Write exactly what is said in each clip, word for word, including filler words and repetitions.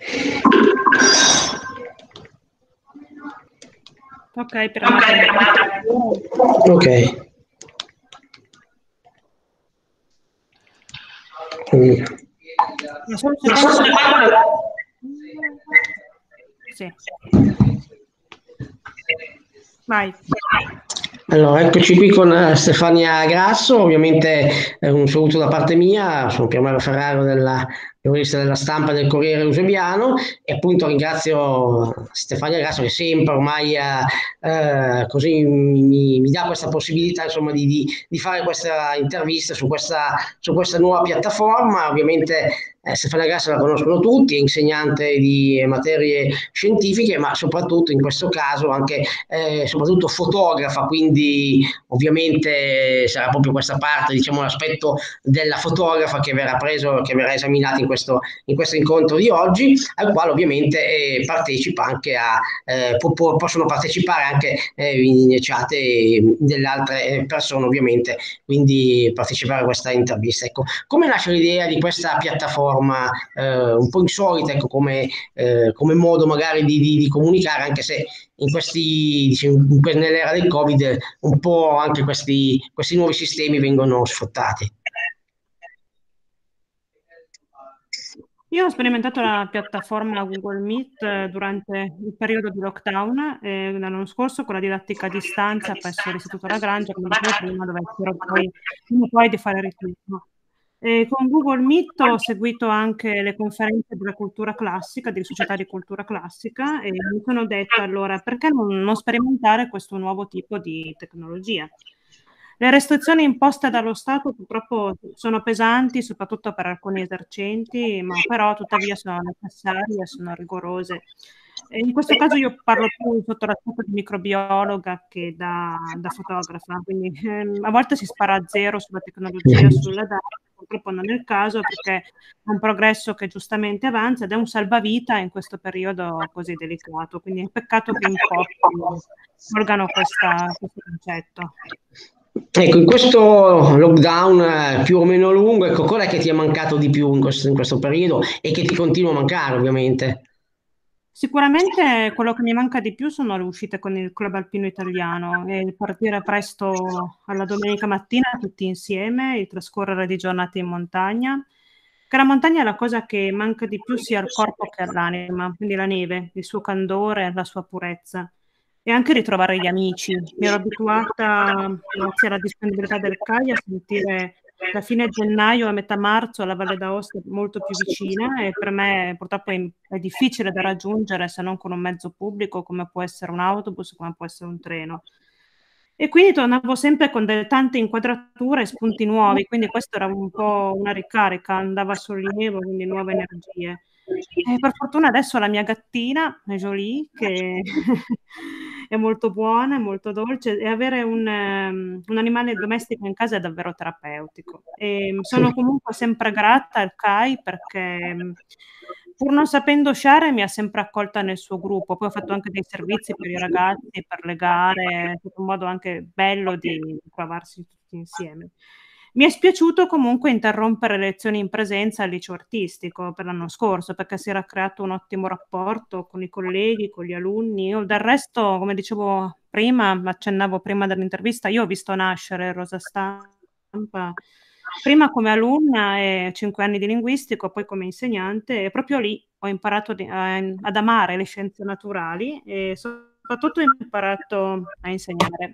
Ok, per ok. Mm. Sì. Vai. Allora, eccoci qui con eh, Stefania Grasso, ovviamente eh, un saluto da parte mia, sono Piermario Ferraro della giornalista della Stampa del Corriere Eusebiano e appunto ringrazio Stefania Grasso che sempre ormai eh, eh, così mi, mi dà questa possibilità insomma di, di, di fare questa intervista su questa, su questa nuova piattaforma. Ovviamente eh, Stefania Grasso la conoscono tutti, è insegnante di materie scientifiche, ma soprattutto in questo caso anche eh, soprattutto fotografa, quindi ovviamente sarà proprio questa parte, diciamo l'aspetto della fotografa che verrà preso, che verrà esaminato in questo, in questo incontro di oggi, al quale ovviamente eh, partecipa anche a, eh, po- possono partecipare anche eh, in chat delle altre persone ovviamente, quindi partecipare a questa intervista. Ecco, come nasce l'idea di questa piattaforma eh, un po' insolita, ecco, come, eh, come modo magari di, di, di comunicare, anche se in questi, diciamo, nell'era del Covid un po' anche questi, questi nuovi sistemi vengono sfruttati. Io ho sperimentato la piattaforma Google Meet durante il periodo di lockdown eh, l'anno scorso con la didattica a distanza presso l'Istituto Lagrange, come dicevo prima, dove spero poi, poi di fare ritorno. E con Google Meet ho seguito anche le conferenze della cultura classica, di società di cultura classica, e mi sono detta allora perché non, non sperimentare questo nuovo tipo di tecnologia. Le restrizioni imposte dallo Stato purtroppo sono pesanti, soprattutto per alcuni esercenti, ma però tuttavia sono necessarie, sono rigorose. E in questo caso io parlo più sotto l'aspetto di microbiologa che da, da fotografa, quindi ehm, a volte si spara a zero sulla tecnologia, sulla data, purtroppo non è il caso perché è un progresso che giustamente avanza ed è un salvavita in questo periodo così delicato, quindi è un peccato che in pochi colgano questa, questo concetto. Ecco, in questo lockdown eh, più o meno lungo, ecco, qual è che ti è mancato di più in questo, in questo periodo e che ti continua a mancare, ovviamente? Sicuramente quello che mi manca di più sono le uscite con il Club Alpino Italiano e il partire presto alla domenica mattina tutti insieme, il trascorrere di giornate in montagna. Che la montagna è la cosa che manca di più sia al corpo che all'anima, quindi la neve, il suo candore, la sua purezza. E anche ritrovare gli amici. Mi ero abituata, grazie alla disponibilità del C A I, a sentire da fine gennaio a metà marzo la Valle d'Aosta è molto più vicina e per me purtroppo è, è difficile da raggiungere se non con un mezzo pubblico come può essere un autobus, come può essere un treno. E quindi tornavo sempre con delle tante inquadrature e spunti nuovi, quindi questo era un po' una ricarica, andava a sollievo, quindi nuove energie. E per fortuna adesso la mia gattina, è Jolie, che è molto buona, è molto dolce, e avere un, um, un animale domestico in casa è davvero terapeutico. E sono comunque sempre grata al C A I perché pur non sapendo sciare mi ha sempre accolta nel suo gruppo, poi ho fatto anche dei servizi per i ragazzi, per le gare, è stato un modo anche bello di trovarsi tutti insieme. Mi è spiaciuto comunque interrompere le lezioni in presenza al liceo artistico per l'anno scorso, perché si era creato un ottimo rapporto con i colleghi, con gli alunni. Io del resto, come dicevo prima, accennavo prima dell'intervista, io ho visto nascere Rosa Stampa prima come alunna e cinque anni di linguistico, poi come insegnante, e proprio lì ho imparato di, a, ad amare le scienze naturali e soprattutto ho imparato a insegnare.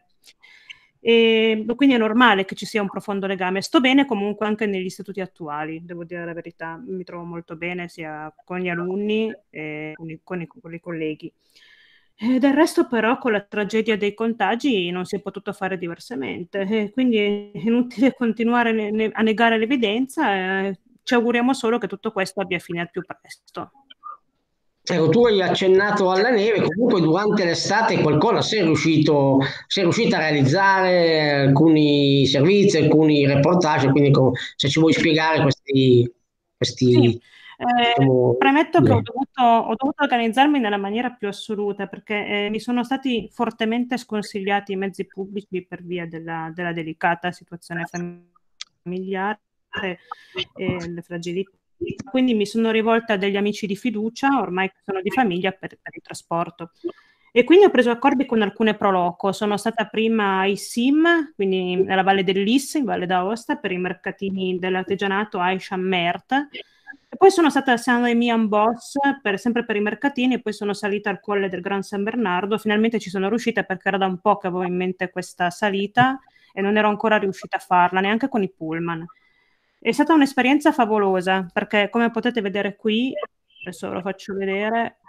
E quindi è normale che ci sia un profondo legame. Sto bene comunque anche negli istituti attuali, devo dire la verità, mi trovo molto bene sia con gli alunni che con i, con i, con i colleghi. E del resto però con la tragedia dei contagi non si è potuto fare diversamente, e quindi è inutile continuare ne, ne, a negare l'evidenza, eh, ci auguriamo solo che tutto questo abbia fine al più presto. Ecco, tu hai accennato alla neve, comunque durante l'estate qualcosa sei riuscito, sei riuscito a realizzare alcuni servizi, alcuni reportage, quindi co- se ci vuoi spiegare questi, Sì, questi eh, diciamo, premetto che ho beh, dovuto, ho dovuto organizzarmi nella maniera più assoluta perché eh, mi sono stati fortemente sconsigliati i mezzi pubblici per via della, della delicata situazione familiare e le fragilità quindi mi sono rivolta a degli amici di fiducia, ormai che sono di famiglia, per, per il trasporto. E quindi ho preso accordi con alcune Proloco. Sono stata prima ai S I M, quindi nella Valle dell'Is, in Valle d'Aosta, per i mercatini dell'artigianato Aisha Mert. E poi sono stata a Saint-Rémy Boss, per, sempre per i mercatini, e poi sono salita al colle del Gran San Bernardo. Finalmente ci sono riuscita perché era da un po' che avevo in mente questa salita e non ero ancora riuscita a farla, neanche con i pullman. È stata un'esperienza favolosa perché, come potete vedere qui, adesso ve lo faccio vedere.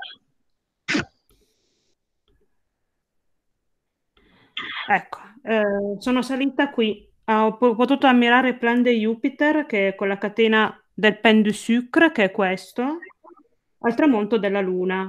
Ecco, eh, sono salita qui, ho po- potuto ammirare il Plan de Jupiter, che è con la catena del Pain du Sucre, che è questo, al tramonto della Luna.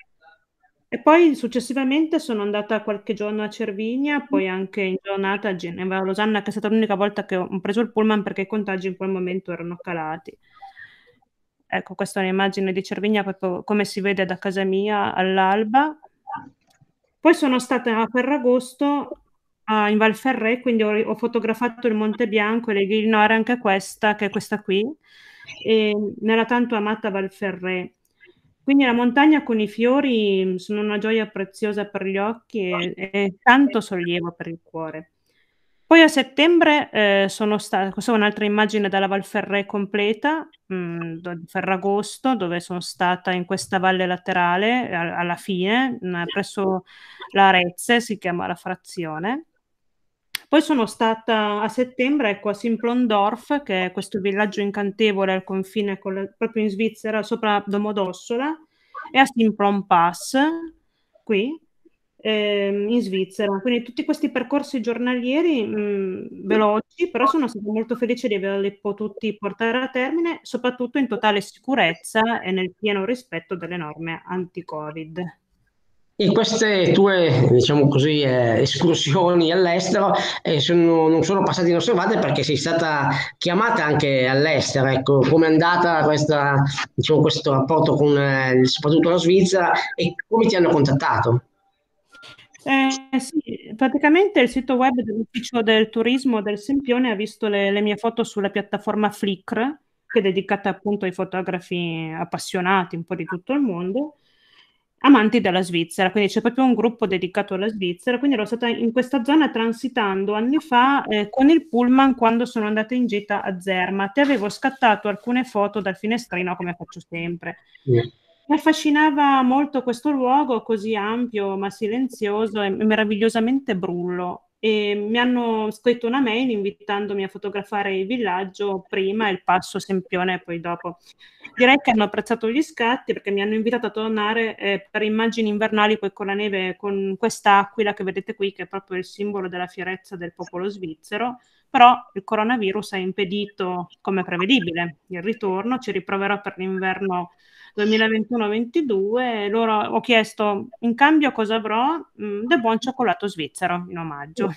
E poi successivamente sono andata qualche giorno a Cervinia, poi anche in giornata a Genova, a Losanna, che è stata l'unica volta che ho preso il pullman perché i contagi in quel momento erano calati. Ecco, questa è un'immagine di Cervinia proprio come si vede da casa mia all'alba. Poi sono stata a Ferragosto a, in Val Ferret, quindi ho, ho fotografato il Monte Bianco e le Ghilinore, anche questa, che è questa qui, e nella tanto amata Val Ferret. Quindi la montagna con i fiori sono una gioia preziosa per gli occhi e, e tanto sollievo per il cuore. Poi a settembre eh, sono stata, questa è un'altra immagine dalla Val Ferret completa, mh, do- Ferragosto, dove sono stata in questa valle laterale a- alla fine, mh, presso la Arezze, si chiama la frazione. Poi sono stata a settembre, ecco, a Simplondorf, che è questo villaggio incantevole al confine con la- proprio in Svizzera, sopra Domodossola, e a Simplon Pass, qui, ehm, in Svizzera. Quindi tutti questi percorsi giornalieri mh, veloci, però sono stata molto felice di averli potuti portare a termine, soprattutto in totale sicurezza e nel pieno rispetto delle norme anti-Covid. E queste tue, diciamo così, eh, escursioni all'estero eh, sono- non sono passate inosservate perché sei stata chiamata anche all'estero. Ecco, come è andata questa, diciamo, questo rapporto con eh, soprattutto la Svizzera e come ti hanno contattato? Eh, sì, praticamente il sito web dell'Ufficio del Turismo del Sempione ha visto le, le mie foto sulla piattaforma Flickr, che è dedicata appunto ai fotografi appassionati un po' di tutto il mondo, amanti della Svizzera, quindi c'è proprio un gruppo dedicato alla Svizzera, quindi ero stata in questa zona transitando anni fa eh, con il pullman quando sono andata in gita a Zermatt e avevo scattato alcune foto dal finestrino come faccio sempre. Mi affascinava molto questo luogo così ampio ma silenzioso e meravigliosamente brullo e mi hanno scritto una mail invitandomi a fotografare il villaggio prima e il passo Sempione poi dopo. Direi che hanno apprezzato gli scatti perché mi hanno invitato a tornare eh, per immagini invernali poi con la neve, con quest'aquila che vedete qui che è proprio il simbolo della fierezza del popolo svizzero, però il coronavirus ha impedito, come prevedibile, il ritorno, ci riproverò per l'inverno duemilaventuno ventidue, loro ho chiesto in cambio cosa avrò, mm, del buon cioccolato svizzero in omaggio.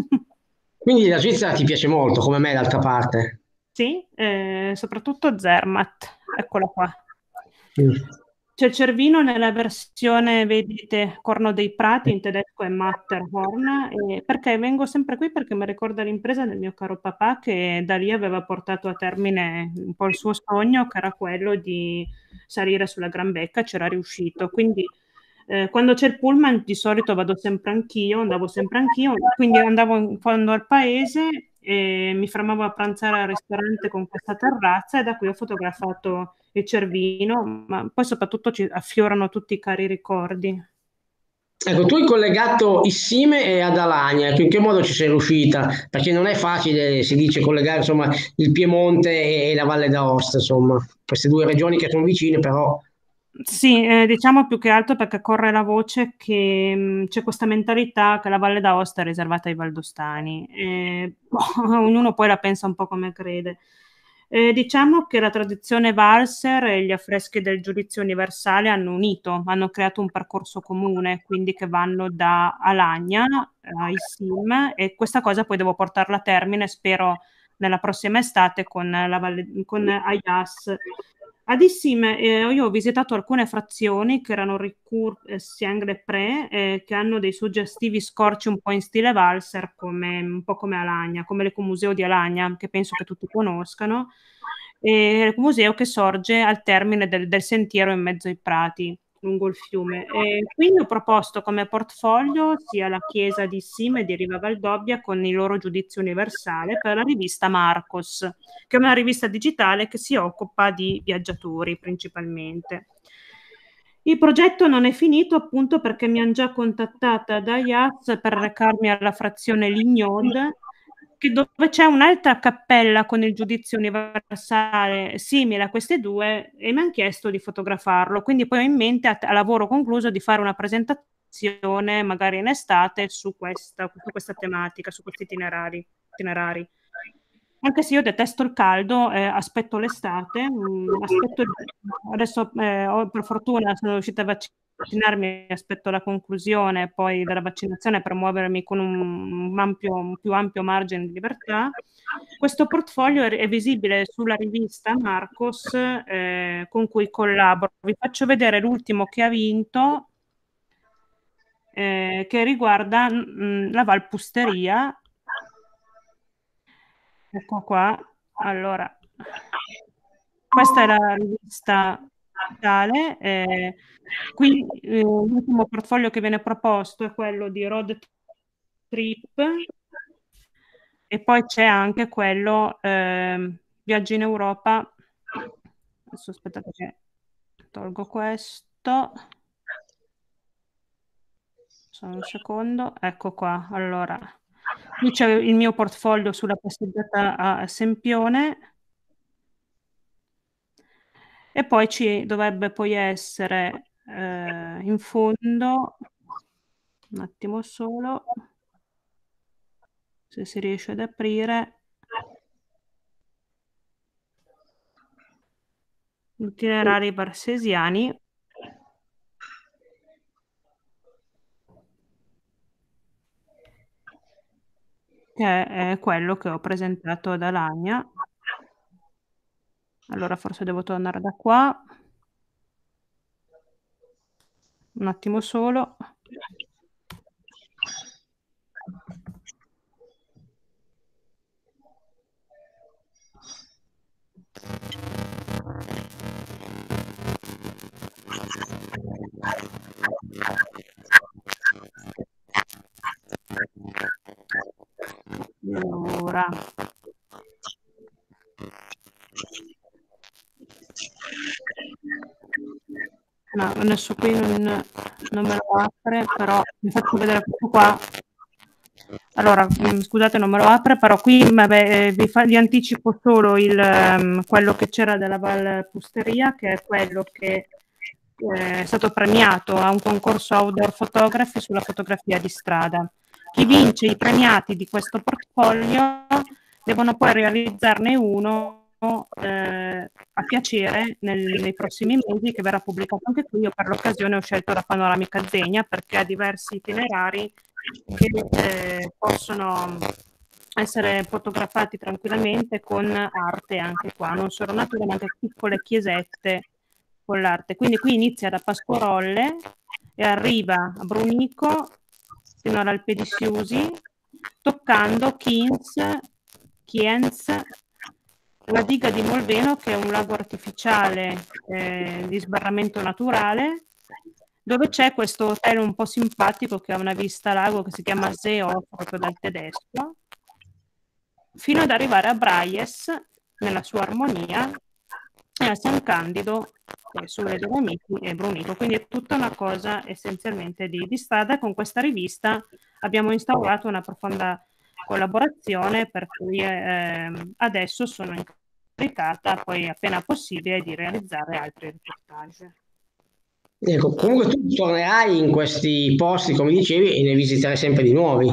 Quindi la Svizzera ti piace molto, come me d'altra parte. Sì, eh, soprattutto Zermatt, eccola qua. Mm. C'è il Cervino nella versione, vedete, Corno dei Prati, in tedesco è Matterhorn, e perché vengo sempre qui? Perché mi ricorda l'impresa del mio caro papà che da lì aveva portato a termine un po' il suo sogno, che era quello di salire sulla Gran Becca, c'era riuscito. Quindi eh, quando c'è il pullman di solito vado sempre anch'io, andavo sempre anch'io, quindi andavo in fondo al paese e mi fermavo a pranzare al ristorante con questa terrazza e da qui ho fotografato il Cervino, ma poi soprattutto ci affiorano tutti i cari ricordi. Ecco, tu hai collegato Issime e ad Alagna, ecco, in che modo ci sei riuscita? Perché non è facile, si dice, collegare insomma, il Piemonte e la Valle d'Aosta, insomma, queste due regioni che sono vicine, però Sì, eh, diciamo più che altro perché corre la voce che mh, c'è questa mentalità che la Valle d'Aosta è riservata ai valdostani. E, boh, ognuno poi la pensa un po' come crede. Eh, diciamo che la tradizione valser e gli affreschi del giudizio universale hanno unito, hanno creato un percorso comune, quindi che vanno da Alagna eh, ai Sim e questa cosa poi devo portarla a termine, spero nella prossima estate con, la Valle, con Ayas. Ad Issim eh, io ho visitato alcune frazioni che erano Ricourt e Siang-le-Pré, eh, che hanno dei suggestivi scorci un po' in stile valser, come, un po' come Alagna, come l'Ecomuseo di Alagna, che penso che tutti conoscano. e museo che sorge al termine del, del sentiero in mezzo ai prati lungo il fiume. E quindi ho proposto come portfolio sia la chiesa di Sime e di Riva Valdobia con il loro giudizio universale per la rivista Marcos, che è una rivista digitale che si occupa di viaggiatori principalmente. Il progetto non è finito appunto perché mi hanno già contattata da I A Z per recarmi alla frazione Lignode, che dove c'è un'altra cappella con il giudizio universale simile a queste due, e mi hanno chiesto di fotografarlo. Quindi poi ho in mente a, a lavoro concluso di fare una presentazione magari in estate su questa, su questa tematica, su questi itinerari. itinerari. Anche se io detesto il caldo, eh, aspetto l'estate, mh, aspetto, adesso eh, ho, per fortuna sono riuscita a vaccinarmi, aspetto la conclusione poi della vaccinazione per muovermi con un, ampio, un più ampio margine di libertà. Questo portfolio è, è visibile sulla rivista Marcos, eh, con cui collaboro. Vi faccio vedere l'ultimo che ha vinto, eh, che riguarda mh, la Valpusteria. Ecco qua. Allora, questa è la rivista digitale. Eh, qui eh, l'ultimo portfolio che viene proposto è quello di Road Trip, e poi c'è anche quello eh, Viaggi in Europa. Adesso aspettate che tolgo questo. Solo un secondo. Ecco qua. Allora, qui c'è il mio portfolio sulla passeggiata a Sempione. E poi ci dovrebbe poi essere eh, in fondo, un attimo solo, se si riesce ad aprire, itinerari barsesiani, che è quello che ho presentato ad Alagna. Allora forse devo tornare da qua. Un attimo solo. Allora. No, adesso qui non, non me lo apre, però vi faccio vedere questo qua. Allora, scusate, non me lo apre, però qui vabbè, vi, fa, vi anticipo solo il, um, quello che c'era della Valpusteria, che è quello che eh, è stato premiato a un concorso Outdoor Photography sulla fotografia di strada. Chi vince i premiati di questo portfolio devono poi realizzarne uno eh, a piacere nel, nei prossimi mesi, che verrà pubblicato anche qui. Io per l'occasione ho scelto la Panoramica Zegna perché ha diversi itinerari che eh, possono essere fotografati tranquillamente con arte anche qua, non solo natura ma anche piccole chiesette con l'arte. Quindi qui inizia da Pascorolle e arriva a Brunico fino all'Alpe di Siusi, toccando Kins, Kienz, la diga di Molveno, che è un lago artificiale eh, di sbarramento naturale, dove c'è questo hotel un po' simpatico che ha una vista lago che si chiama Seehof, proprio dal tedesco, fino ad arrivare a Braies nella sua armonia e a San Candido eh, sulle Dolomiti e Brunico. Quindi è tutta una cosa essenzialmente di, di strada. Con questa rivista abbiamo instaurato una profonda collaborazione, per cui eh, adesso sono incaricata poi appena possibile di realizzare altri reportage. Ecco, comunque tu tornerai in questi posti, come dicevi, e ne visiterai sempre di nuovi.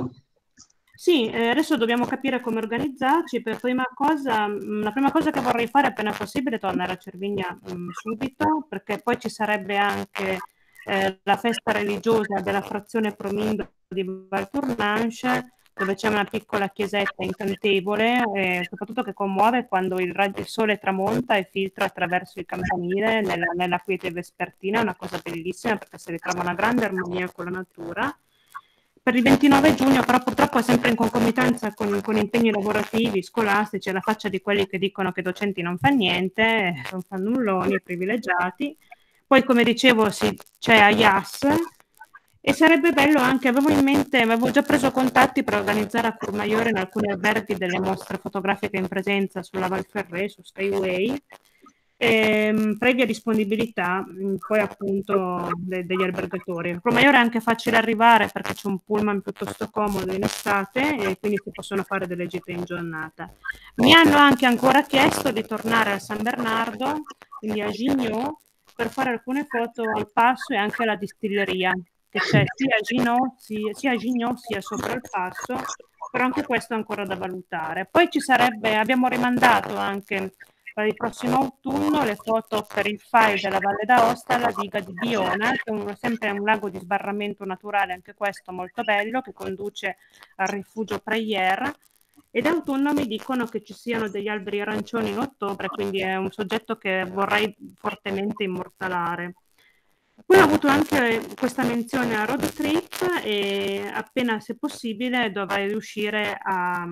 Sì, eh, adesso dobbiamo capire come organizzarci. Per prima cosa, mh, la prima cosa che vorrei fare appena possibile è tornare a Cervinia mh, subito, perché poi ci sarebbe anche eh, la festa religiosa della frazione Promindo di Valtournanche, dove c'è una piccola chiesetta incantevole, e soprattutto che commuove quando il, il sole tramonta e filtra attraverso il campanile nella, nella quiete vespertina. È una cosa bellissima perché si ritrova una grande armonia con la natura. per il ventinove giugno, però purtroppo è sempre in concomitanza con, con impegni lavorativi, scolastici, alla faccia di quelli che dicono che i docenti non fanno niente, sono fannulloni, privilegiati. Poi, come dicevo, sì, c'è A I A S, e sarebbe bello anche, avevo in mente, avevo già preso contatti per organizzare a Courmayeur in alcuni alberghi delle mostre fotografiche in presenza sulla Val Ferret, su Skyway, ehm, previa disponibilità mh, poi appunto de- degli albergatori. A Courmayeur è anche facile arrivare perché c'è un pullman piuttosto comodo in estate e quindi si possono fare delle gite in giornata. Mi hanno anche ancora chiesto di tornare a San Bernardo, quindi a Gignot, per fare alcune foto al passo e anche alla distilleria, che c'è sia a Gignot sia, sia a Gignot sia sopra il passo, però anche questo è ancora da valutare. Poi ci sarebbe, abbiamo rimandato anche per il prossimo autunno le foto per il file della Valle d'Aosta alla diga di Biona, che è un, sempre un lago di sbarramento naturale, anche questo molto bello, che conduce al rifugio Prayer. Ed autunno mi dicono che ci siano degli alberi arancioni in ottobre, quindi è un soggetto che vorrei fortemente immortalare. Poi ho avuto anche questa menzione a road trip e appena se possibile dovrei riuscire a,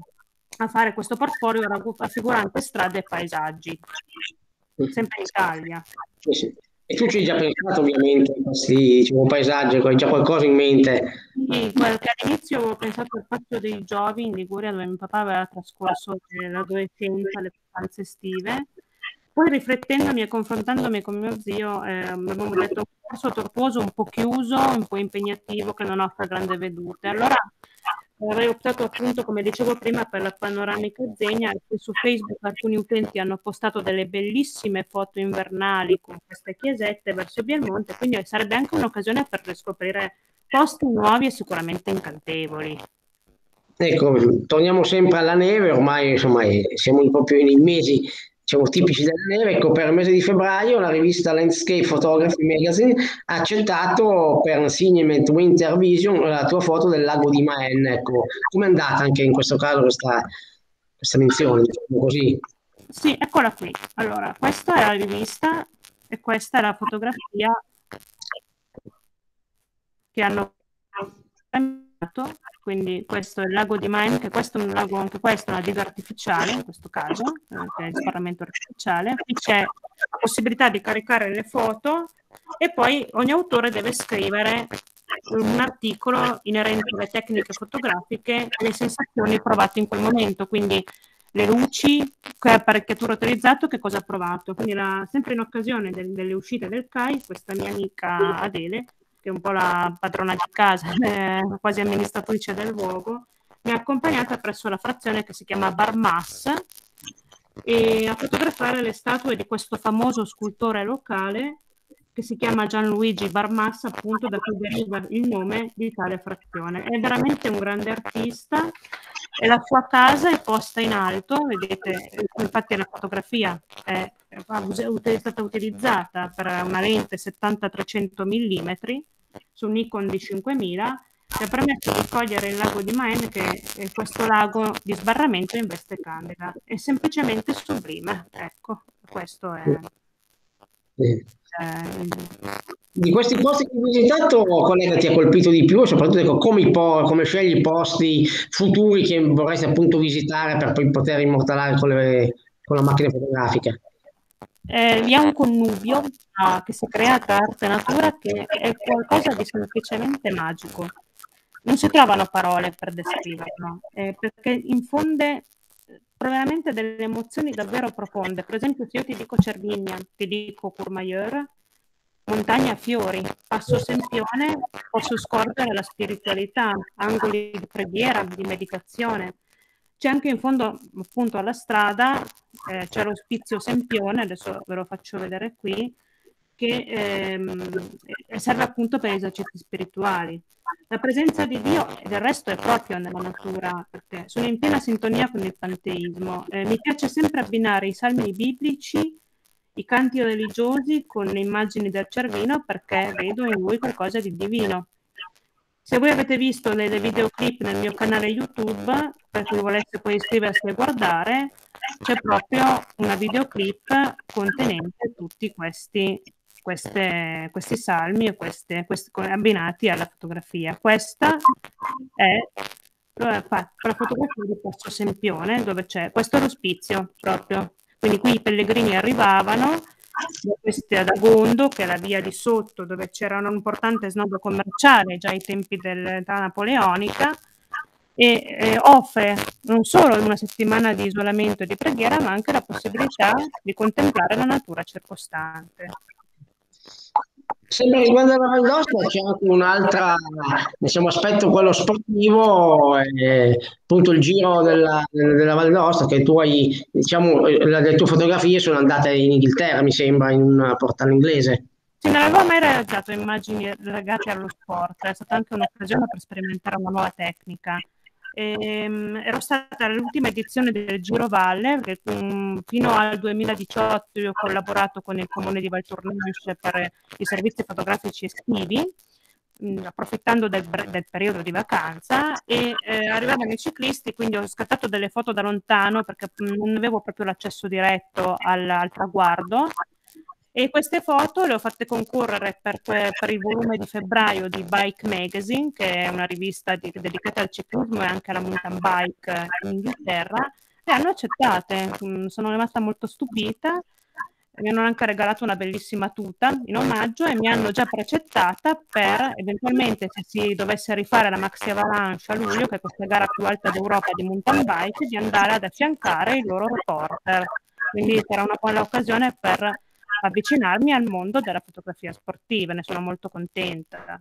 a fare questo portfolio raffigurante strade e paesaggi, sempre in Italia. Sì, sì. E tu ci hai già pensato ovviamente a questi diciamo, paesaggi, hai già qualcosa in mente? Sì, perché all'inizio avevo pensato al Patto dei Giovi in Liguria, dove mio papà aveva trascorso l'adolescenza, le vacanze estive. Poi riflettendomi e confrontandomi con mio zio, eh, abbiamo detto un corso tortuoso, un po' chiuso, un po' impegnativo, che non offre grandi vedute. Allora avrei optato appunto, come dicevo prima, per la panoramica Zegna, e poi su Facebook alcuni utenti hanno postato delle bellissime foto invernali con queste chiesette verso Bielmonte, quindi sarebbe anche un'occasione per riscoprire posti nuovi e sicuramente incantevoli. Ecco, torniamo sempre alla neve, ormai insomma eh, siamo un po' più nei mesi diciamo, tipici della neve. Ecco, per il mese di febbraio la rivista Landscape Photography Magazine ha accettato per un Signement Winter Vision la tua foto del lago di Maen. Ecco, come è andata anche in questo caso questa, questa menzione, diciamo così? Sì, eccola qui. Allora, questa è la rivista e questa è la fotografia che hanno cambiato. Quindi questo è il lago di Maen, che questo è un lago, anche questo è una diga artificiale, in questo caso, eh, che è il sbarramento artificiale. Qui c'è la possibilità di caricare le foto e poi ogni autore deve scrivere un articolo inerente alle tecniche fotografiche e alle sensazioni provate in quel momento, quindi le luci, che apparecchiatura ha utilizzato, che cosa ha provato. Quindi la, sempre in occasione del, delle uscite del C A I, questa mia amica Adele, che è un po' la padrona di casa, eh, quasi amministratrice del luogo, mi ha accompagnata presso la frazione che si chiama Barmas e a fotografare le statue di questo famoso scultore locale che si chiama Gianluigi Barmas, appunto da cui deriva il nome di tale frazione. È veramente un grande artista e la sua casa è posta in alto, vedete, infatti la fotografia è, è stata utilizzata per una lente settanta trecento millimetri su Nikon D cinquemila, che ha permesso di cogliere il lago di Maen, che è questo lago di sbarramento in veste candida. È semplicemente sublime, ecco, questo è... Sì. Eh, Di questi posti che hai visitato, qual è che ti ha colpito di più? E soprattutto ecco, come, i po- come scegli i posti futuri che vorresti appunto visitare per poi poter immortalare con, le- con la macchina fotografica? eh, vi è un connubio ah, che si crea tra arte e natura che è qualcosa di semplicemente magico. Non si trovano parole per descriverlo, eh, perché infonde veramente delle emozioni davvero profonde. Per esempio, se io ti dico Cervinia, ti dico Courmayeur, montagna a fiori, passo Sempione, posso scorgere la spiritualità, angoli di preghiera, di meditazione. C'è anche in fondo, appunto, alla strada, eh, c'è l'ospizio Sempione, adesso ve lo faccio vedere qui, che ehm, serve appunto per esercizi spirituali. La presenza di Dio, e del resto, è proprio nella natura, perché sono in piena sintonia con il panteismo. Eh, mi piace sempre abbinare i salmi biblici, i canti religiosi con le immagini del Cervino, perché vedo in lui qualcosa di divino. Se voi avete visto le, le videoclip nel mio canale YouTube, per chi volesse poi iscriversi e guardare, c'è proprio una videoclip contenente tutti questi queste, questi salmi e queste, questi, abbinati alla fotografia. Questa è la fotografia di Passo Sempione, dove c'è, questo è l'ospizio proprio, quindi qui i pellegrini arrivavano da questi ad Agondo, che è la via di sotto, dove c'era un importante snodo commerciale già ai tempi dell'età napoleonica, e eh, offre non solo una settimana di isolamento e di preghiera, ma anche la possibilità di contemplare la natura circostante. Sempre riguardo alla Val d'Aosta c'è anche un'altra, diciamo, aspetto, quello sportivo, eh, appunto il giro della, della Val d'Aosta, che tu hai, diciamo, le tue fotografie sono andate in Inghilterra, mi sembra, in un portale inglese. Sì, non avevo mai realizzato immagini legate allo sport, è stata anche un'occasione per sperimentare una nuova tecnica. Ehm, ero stata all'ultima edizione del Giro Valle, che um, fino al duemiladiciotto io ho collaborato con il comune di Valtournenche per i servizi fotografici estivi, mh, approfittando del, del periodo di vacanza, e eh, arrivavano i ciclisti, quindi ho scattato delle foto da lontano perché mh, non avevo proprio l'accesso diretto al, al traguardo. E queste foto le ho fatte concorrere per, per il volume di febbraio di Bike Magazine, che è una rivista di, dedicata al ciclismo e anche alla mountain bike in Inghilterra, e hanno accettate. Sono rimasta molto stupita. Mi hanno anche regalato una bellissima tuta in omaggio e mi hanno già precettata per, eventualmente, se si dovesse rifare la Maxi Avalanche a luglio, che è questa gara più alta d'Europa di mountain bike, di andare ad affiancare i loro reporter. Quindi sarà una buona occasione per avvicinarmi al mondo della fotografia sportiva, ne sono molto contenta.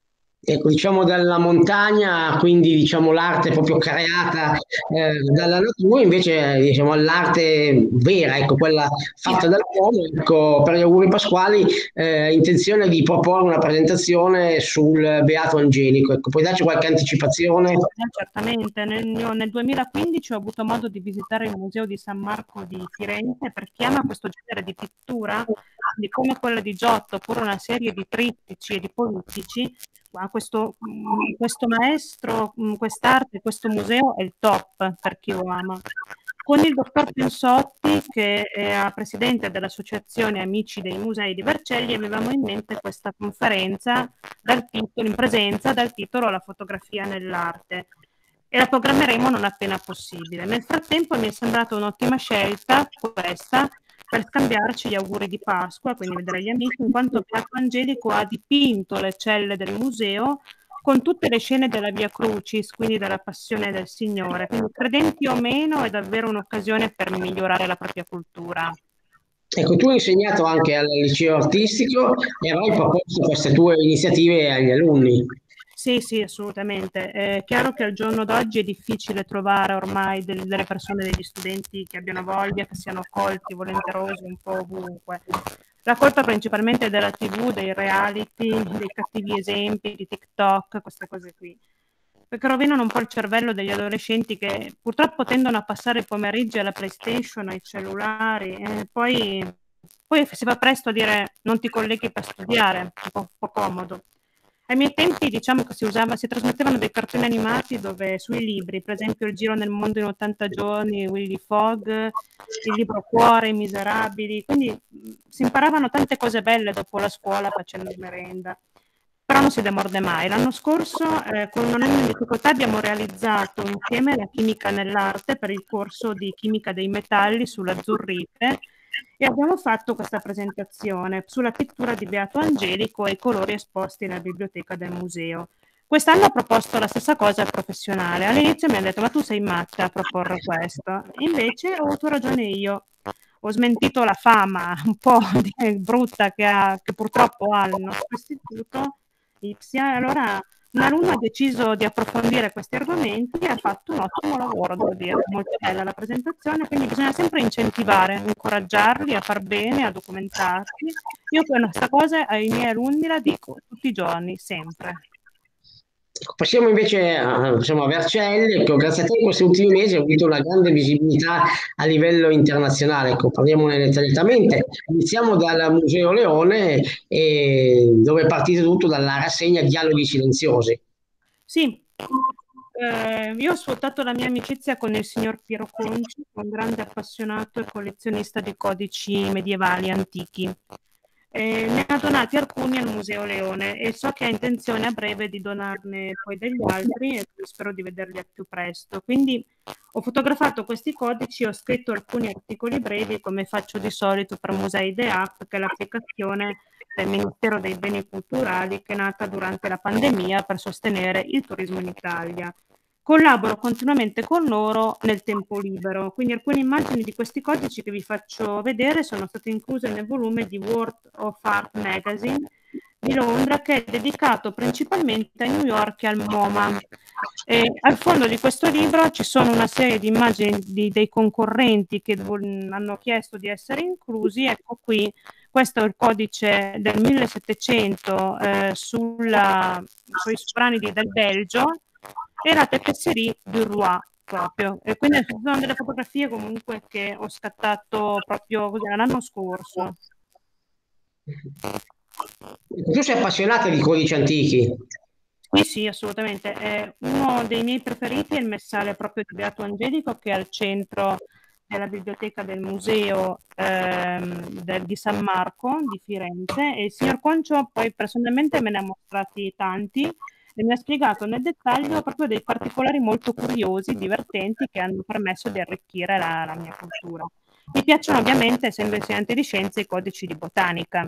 Ecco, diciamo dalla montagna, quindi diciamo l'arte proprio creata eh, dalla natura, invece diciamo l'arte vera, ecco, quella fatta dall'uomo. Ecco, per gli auguri pasquali, eh, intenzione di proporre una presentazione sul Beato Angelico. Ecco, puoi darci qualche anticipazione? Eh, certamente, nel, nel duemilaquindici ho avuto modo di visitare il Museo di San Marco di Firenze, per chi ama questo genere di pittura, di come quella di Giotto, oppure una serie di trittici e di polittici. Questo, questo maestro, quest'arte, questo museo è il top per chi lo ama. Con il dottor Pensotti, che è presidente dell'Associazione Amici dei Musei di Vercelli, avevamo in mente questa conferenza dal titolo, in presenza dal titolo La fotografia nell'arte, e la programmeremo non appena possibile. Nel frattempo mi è sembrata un'ottima scelta questa, per scambiarci gli auguri di Pasqua, quindi vedere gli amici, in quanto Beato Angelico ha dipinto le celle del museo con tutte le scene della Via Crucis, quindi della Passione del Signore. Quindi, credenti o meno, è davvero un'occasione per migliorare la propria cultura. Ecco, tu hai insegnato anche al liceo artistico e avrai proposto queste tue iniziative agli alunni. Sì, sì, assolutamente. È chiaro che al giorno d'oggi è difficile trovare ormai del, delle persone, degli studenti che abbiano voglia, che siano accolti, volenterosi un po' ovunque. La colpa principalmente è della tivù, dei reality, dei cattivi esempi, di TikTok, queste cose qui. Perché rovinano un po' il cervello degli adolescenti che purtroppo tendono a passare i pomeriggi alla PlayStation, ai cellulari, e poi, poi si va presto a dire non ti colleghi per studiare, un po', un po' comodo. Ai miei tempi, diciamo che si usava, si trasmettevano dei cartoni animati dove sui libri, per esempio Il giro nel mondo in ottanta giorni, Willy Fogg, Il libro Cuore, I Miserabili, quindi mh, si imparavano tante cose belle dopo la scuola facendo merenda. Però non si demorde mai. L'anno scorso, eh, con un anno di difficoltà, abbiamo realizzato insieme la chimica nell'arte per il corso di chimica dei metalli sull'azzurrite, e abbiamo fatto questa presentazione sulla pittura di Beato Angelico e i colori esposti nella biblioteca del museo. Quest'anno ho proposto la stessa cosa al professionale. All'inizio mi hanno detto: ma tu sei matta a proporre questo? Invece ho avuto ragione io. Ho smentito la fama un po' brutta che, ha, che purtroppo ha il nostro istituto Ipsia, e allora un alunno ha deciso di approfondire questi argomenti e ha fatto un ottimo lavoro, devo dire, molto bella la presentazione, quindi bisogna sempre incentivare, incoraggiarli a far bene, a documentarsi. Io questa cosa ai miei alunni la dico tutti i giorni, sempre. Passiamo invece a, insomma, a Vercelli. Ecco, grazie a te in questi ultimi mesi hai avuto una grande visibilità a livello internazionale. Ecco, parliamone dettagliatamente. Iniziamo dal Museo Leone, eh, dove è partito tutto dalla rassegna Dialoghi Silenziosi. Sì, eh, io ho sfruttato la mia amicizia con il signor Piero Conci, un grande appassionato e collezionista di codici medievali antichi. Eh, ne ha donati alcuni al Museo Leone e so che ha intenzione a breve di donarne poi degli altri e spero di vederli al più presto. Quindi ho fotografato questi codici, ho scritto alcuni articoli brevi come faccio di solito per Musei The App, che è l'applicazione del Ministero dei Beni Culturali che è nata durante la pandemia per sostenere il turismo in Italia. Collaboro continuamente con loro nel tempo libero, quindi alcune immagini di questi codici che vi faccio vedere sono state incluse nel volume di World of Art Magazine di Londra, che è dedicato principalmente a New York e al MoMA. E al fondo di questo libro ci sono una serie di immagini di, dei concorrenti che hanno chiesto di essere inclusi. Ecco qui, questo è il codice del millesettecento eh, sulla, sui sovrani del Belgio, e la tapisserie du Roi proprio. E quindi ci sono delle fotografie comunque che ho scattato proprio l'anno scorso. Tu sei appassionata di codici antichi? Sì, sì, assolutamente. È uno dei miei preferiti è il messale proprio di Beato Angelico, che è al centro della biblioteca del museo ehm, del, di San Marco di Firenze, e il signor Concio poi personalmente me ne ha mostrati tanti e mi ha spiegato nel dettaglio proprio dei particolari molto curiosi, divertenti, che hanno permesso di arricchire la, la mia cultura. Mi piacciono ovviamente, essendo insegnante di scienze, i codici di botanica.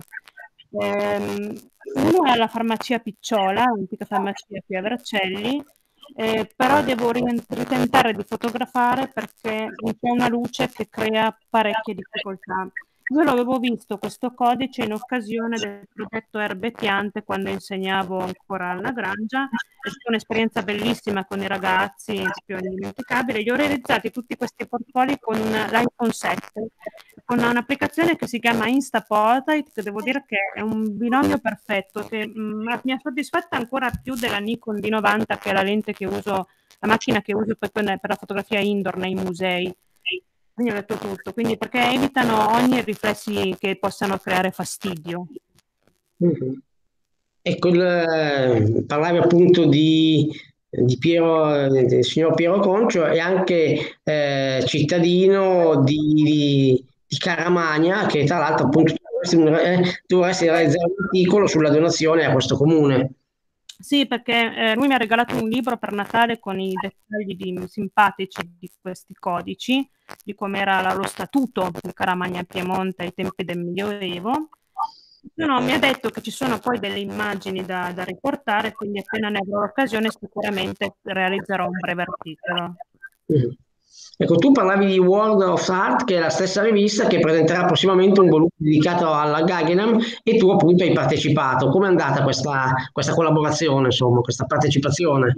Um, uno è alla farmacia Picciola, antica farmacia qui a Vercelli, eh, però devo ritentare di fotografare perché c'è una luce che crea parecchie difficoltà. Io l'avevo visto questo codice in occasione del progetto Erbe e Piante quando insegnavo ancora alla Grangia. È stata un'esperienza bellissima con i ragazzi, più indimenticabile. Gli ho realizzati tutti questi portfolio con l'iPhone sette, con un'applicazione che si chiama Instaportrait, che devo dire che è un binomio perfetto, che mh, mi ha soddisfatta ancora più della Nikon D novanta, che è la lente che uso, la macchina che uso per, per la fotografia indoor nei musei. Quindi ho detto tutto, quindi perché evitano ogni riflessi che possano creare fastidio. Mm-hmm. Ecco, il, parlavi appunto di, di Piero, del signor Piero Concio, e anche eh, cittadino di, di, di Caramagna, che tra l'altro appunto tu dovresti, eh, dovresti realizzare un articolo sulla donazione a questo comune. Sì, perché eh, lui mi ha regalato un libro per Natale con i dettagli di, simpatici di questi codici, di com'era lo statuto di Caramagna Piemonte ai tempi del Medioevo. No, mi ha detto che ci sono poi delle immagini da, da riportare, quindi appena ne avrò l'occasione sicuramente realizzerò un breve articolo. Mm. Ecco, tu parlavi di World of Art, che è la stessa rivista che presenterà prossimamente un volume dedicato alla Guggenheim, e tu appunto hai partecipato. Come è andata questa, questa collaborazione, insomma, questa partecipazione?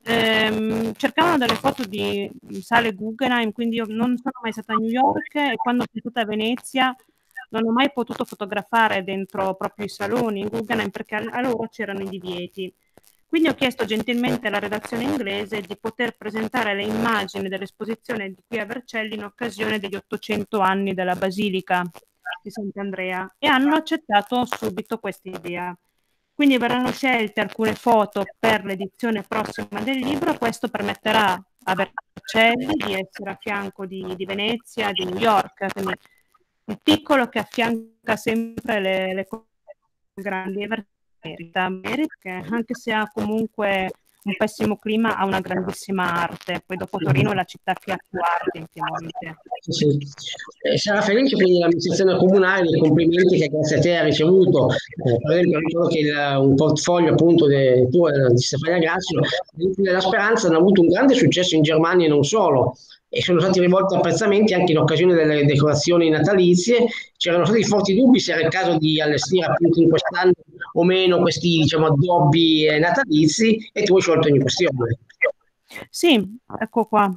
Ehm, cercavano delle foto di sale Guggenheim, quindi io non sono mai stata a New York, e quando sono stata a Venezia non ho mai potuto fotografare dentro proprio i saloni in Guggenheim perché a loro c'erano i divieti. Quindi ho chiesto gentilmente alla redazione inglese di poter presentare le immagini dell'esposizione di qui a Vercelli in occasione degli ottocento anni della Basilica di Sant'Andrea, e hanno accettato subito questa idea. Quindi verranno scelte alcune foto per l'edizione prossima del libro. Questo permetterà a Vercelli di essere a fianco di, di Venezia, di New York, quindi un piccolo che affianca sempre le, le grandi. Merita, merita, anche se ha comunque un pessimo clima, ha una grandissima arte. Poi dopo Torino è la città che ha più arte in Piemonte. Sì. Eh, sarà felice quindi l'amministrazione comunale dei complimenti che grazie a te ha ricevuto. Eh, per esempio, ricordo che il, un portfolio appunto de, tuo, di Stefania Grazio, della Speranza, hanno avuto un grande successo in Germania e non solo, e sono stati rivolti apprezzamenti anche in occasione delle decorazioni natalizie. C'erano stati forti dubbi se era il caso di allestire appunto in quest'anno o meno questi, diciamo, addobbi eh, natalizi, e tu hai sciolto ogni questione. Sì, ecco qua.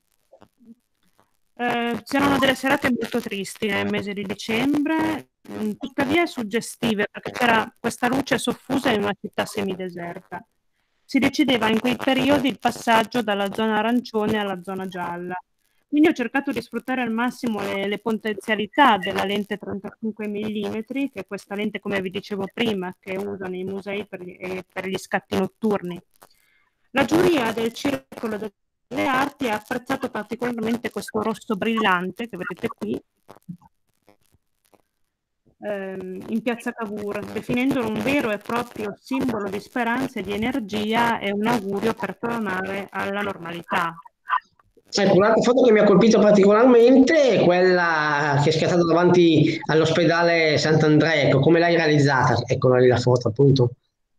Eh, c'erano delle serate molto tristi nel mese di dicembre, mh, tuttavia suggestive, perché c'era questa luce soffusa in una città semideserta. Si decideva in quei periodi il passaggio dalla zona arancione alla zona gialla. Quindi ho cercato di sfruttare al massimo le, le potenzialità della lente trentacinque millimetri, che è questa lente, come vi dicevo prima, che uso nei musei per gli, eh, per gli scatti notturni. La giuria del Circolo delle Arti ha apprezzato particolarmente questo rosso brillante che vedete qui, ehm, in piazza Cavour, definendolo un vero e proprio simbolo di speranza e di energia e un augurio per tornare alla normalità. Ecco, un'altra foto che mi ha colpito particolarmente è quella che è scattata davanti all'ospedale Sant'Andrea. Ecco, come l'hai realizzata? Eccola lì la foto, appunto.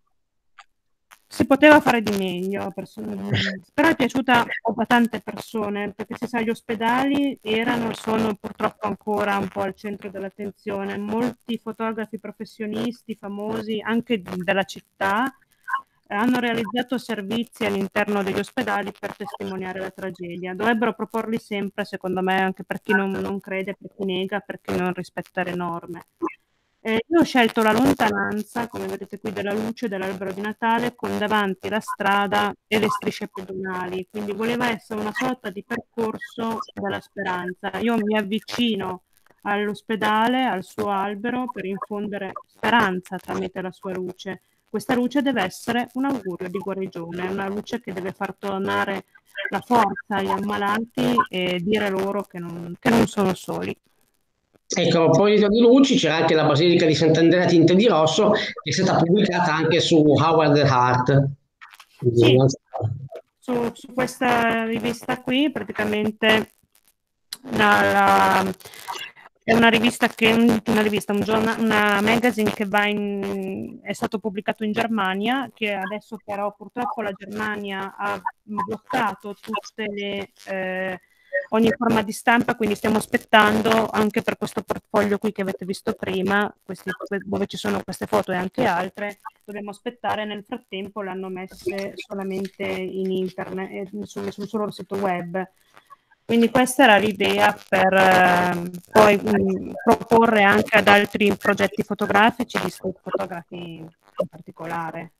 Si poteva fare di meglio, però è piaciuta a tante persone, perché si sa, gli ospedali erano e sono purtroppo ancora un po' al centro dell'attenzione. Molti fotografi professionisti famosi, anche della città, hanno realizzato servizi all'interno degli ospedali per testimoniare la tragedia. Dovrebbero proporli sempre, secondo me, anche per chi non, non crede, per chi nega, per chi non rispetta le norme. Eh, io ho scelto la lontananza, come vedete qui, della luce dell'albero di Natale con davanti la strada e le strisce pedonali, quindi voleva essere una sorta di percorso della speranza. Io mi avvicino all'ospedale, al suo albero, per infondere speranza tramite la sua luce. Questa luce deve essere un augurio di guarigione, una luce che deve far tornare la forza agli ammalati e dire loro che non, che non sono soli. Ecco, a proposito di luci, c'era anche la Basilica di Sant'Andrea tinte di rosso, che è stata pubblicata anche su Howard Hart. Sì, su, su questa rivista qui praticamente la, la, è una rivista che una rivista, un giornale, una magazine che va in, è stato pubblicato in Germania, che adesso però purtroppo la Germania ha bloccato tutte le eh, ogni forma di stampa, quindi stiamo aspettando anche per questo portfolio qui che avete visto prima, questi, dove ci sono queste foto e anche altre, dobbiamo aspettare. Nel frattempo l'hanno messe solamente in internet, sul, sul loro sito web. Quindi questa era l'idea per eh, poi mh, proporre anche ad altri progetti fotografici, di street fotografi in particolare.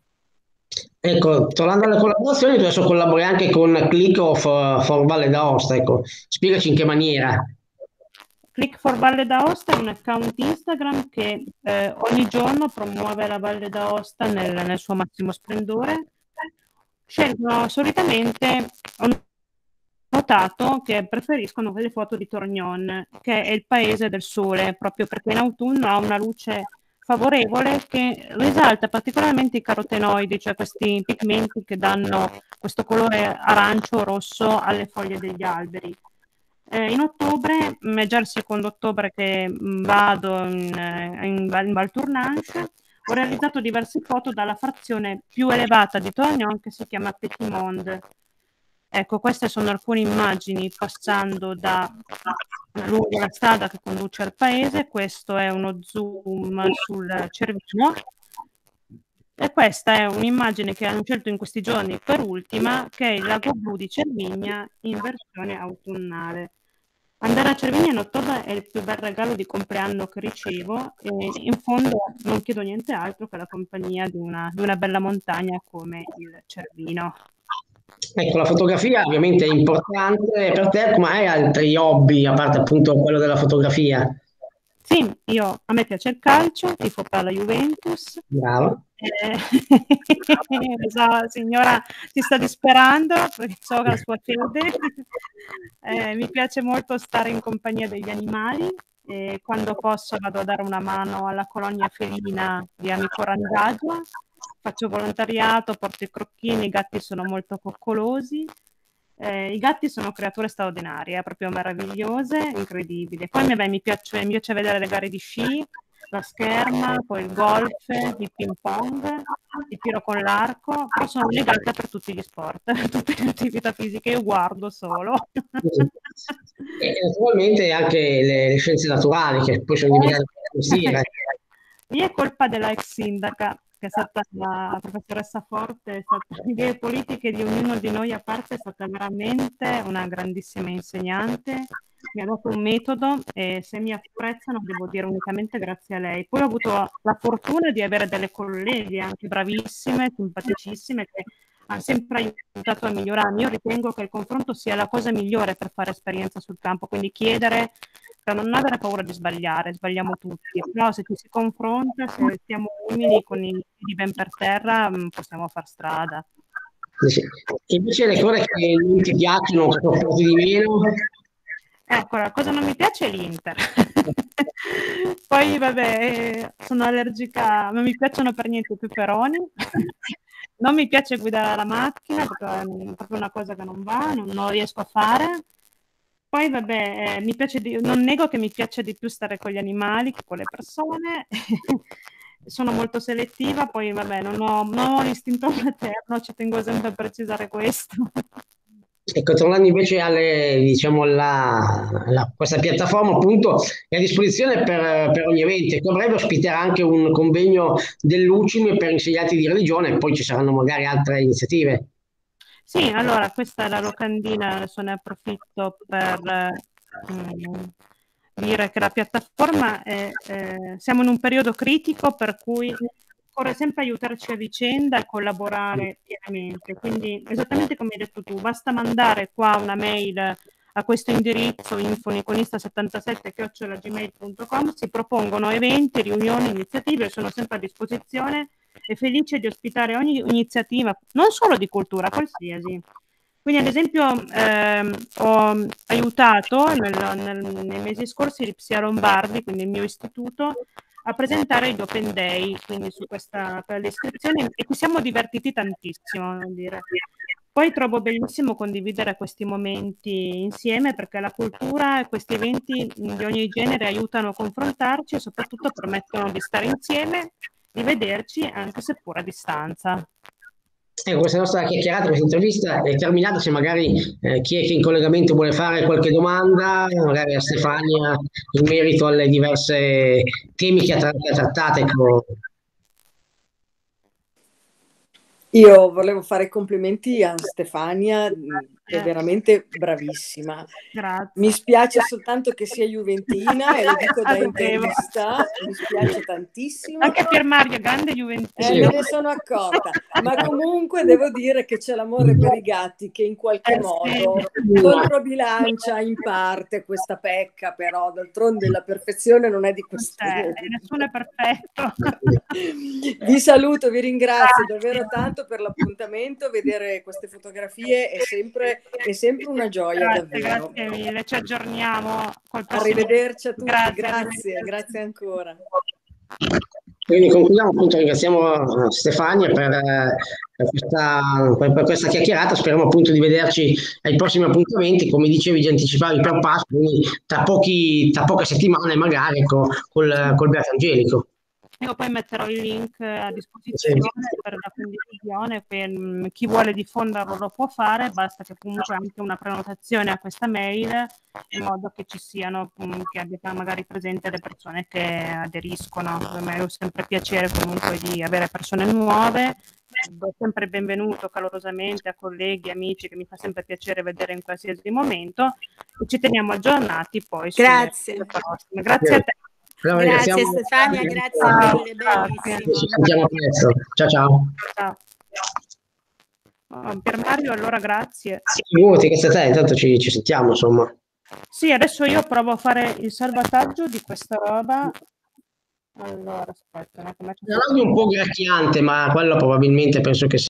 Ecco, tornando alle collaborazioni, tu adesso collabori anche con Click of, for Valle d'Aosta, ecco, spiegaci in che maniera. Click for Valle d'Aosta è un account Instagram che eh, ogni giorno promuove la Valle d'Aosta nel, nel suo massimo splendore. Scelgono solitamente, ho notato che preferiscono le foto di Torgnon, che è il paese del sole, proprio perché in autunno ha una luce favorevole che risalta particolarmente i carotenoidi, cioè questi pigmenti che danno questo colore arancio-rosso alle foglie degli alberi. Eh, in ottobre, è già il secondo ottobre che vado in, in, in Val Tournanche, ho realizzato diverse foto dalla frazione più elevata di Torgnon, che si chiama Petit Monde. Ecco, queste sono alcune immagini passando da lungo la strada che conduce al paese. Questo è uno zoom sul Cervino. E questa è un'immagine che hanno scelto in questi giorni per ultima, che è il lago blu di Cervinia in versione autunnale. Andare a Cervinia in ottobre è il più bel regalo di compleanno che ricevo e in fondo non chiedo niente altro che la compagnia di una, di una bella montagna come il Cervino. Ecco, la fotografia ovviamente è importante per te, come hai altri hobby, a parte appunto quello della fotografia? Sì, io, a me piace il calcio, tifo per la Juventus. Bravo. Eh, la signora si sta disperando perché so la sua fede. Eh, mi piace molto stare in compagnia degli animali e quando posso vado a dare una mano alla colonia felina di Amico Randagio. Faccio volontariato, porto i crocchini, i gatti sono molto coccolosi. Eh, I gatti sono creature straordinarie, proprio meravigliose, incredibili. Poi vabbè, mi, piace, mi piace vedere le gare di sci, la scherma, poi il golf, il ping pong, il tiro con l'arco, però sono legata per tutti gli sport, tutte le attività fisiche, io guardo solo. E naturalmente anche le, le scienze naturali, che poi sono diventate un mestiere. Lì è colpa della ex sindaca, che è stata la professoressa Forte, è stata, idee politiche di ognuno di noi a parte, è stata veramente una grandissima insegnante, mi ha dato un metodo e se mi apprezzano devo dire unicamente grazie a lei. Poi ho avuto la fortuna di avere delle colleghe anche bravissime, simpaticissime, che hanno sempre aiutato a migliorarmi. Io ritengo che il confronto sia la cosa migliore per fare esperienza sul campo, quindi chiedere, per non avere paura di sbagliare, sbagliamo tutti, però se ci si confronta, se siamo umili con i piedi ben per terra, possiamo far strada. Sì. Invece le cose che non ti piacciono, che sopporti di meno? Ecco, la cosa non mi piace è l'Inter. Poi vabbè, sono allergica, non mi piacciono per niente i peperoni. Non mi piace guidare la macchina perché è proprio una cosa che non va, non, non riesco a fare. Poi vabbè, eh, mi piace di, non nego che mi piace di più stare con gli animali che con le persone. Sono molto selettiva, poi vabbè, non ho, non ho l'istinto materno, ci tengo sempre a precisare questo. Ecco, tornando invece alle, diciamo, alla, alla- questa piattaforma appunto è a disposizione per, per ogni evento. Ecco, a breve ospiterà anche un convegno dell'U C I M per insegnanti di religione e poi ci saranno magari altre iniziative. Sì, allora questa è la locandina, adesso ne approfitto per mm, dire che la piattaforma è, eh, siamo in un periodo critico per cui occorre sempre aiutarci a vicenda e collaborare pienamente. Quindi, esattamente come hai detto tu, basta mandare qua una mail a questo indirizzo infoniconista settantasette chiocciola gmail punto com, si propongono eventi, riunioni, iniziative, sono sempre a disposizione e felice di ospitare ogni iniziativa, non solo di cultura, qualsiasi. Quindi, ad esempio, ehm, ho aiutato nel, nel, nei mesi scorsi l'Ipsia Lombardi, quindi il mio istituto, a presentare gli Open Day, quindi su questa per le iscrizioni, e ci siamo divertiti tantissimo, devo dire. Poi trovo bellissimo condividere questi momenti insieme perché la cultura e questi eventi di ogni genere aiutano a confrontarci e soprattutto permettono di stare insieme, di vederci anche seppur a distanza. Ecco, questa nostra chiacchierata, questa intervista è terminata. Se magari eh, chi è che in collegamento vuole fare qualche domanda, magari a Stefania, in merito alle diverse temi che ha tra- che ha trattato, ecco. Io volevo fare complimenti a Stefania, che è veramente bravissima. Grazie. Mi spiace soltanto che sia juventina, e lo dico da interista, mi spiace tantissimo. Anche Pier Mario, grande juventino. Eh, me ne sono accorta, ma comunque devo dire che c'è l'amore per i gatti che in qualche Eh, modo sì. controbilancia in parte questa pecca, però d'altronde la perfezione non è di questo Cioè, mondo. nessuno è perfetto. Vi saluto, vi ringrazio davvero tanto per l'appuntamento. Vedere queste fotografie è sempre, è sempre una gioia, Grazie, davvero. grazie mille, ci aggiorniamo col prossimo. Arrivederci a tutti, Grazie, grazie, grazie ancora. Quindi concludiamo, appunto, ringraziamo Stefania per, eh, per questa, per, per questa chiacchierata. Speriamo appunto di vederci ai prossimi appuntamenti, come dicevi, di anticipavi per Pasqua, quindi tra, pochi, tra poche settimane magari, ecco, col, col Beato Angelico. Io poi metterò il link a disposizione sì. per la condivisione, per chi vuole diffonderlo lo può fare, basta che comunque anche una prenotazione a questa mail, in modo che ci siano, che abbia magari presente le persone che aderiscono. Per me è sempre piacere comunque di avere persone nuove, do sempre benvenuto calorosamente a colleghi, amici, che mi fa sempre piacere vedere in qualsiasi momento, e ci teniamo aggiornati poi grazie. sulle prossime. Grazie a te. Allora, grazie Stefania, grazie mille, bellissimo. Ci sentiamo presto. Ciao ciao. Ciao. Oh, Pier Mario, allora grazie. Figurati, che sei te, intanto ci, ci sentiamo, insomma. Sì, adesso io provo a fare il salvataggio di questa roba. Allora, aspetta, no, come un po' gracchiante, ma quello probabilmente penso che sia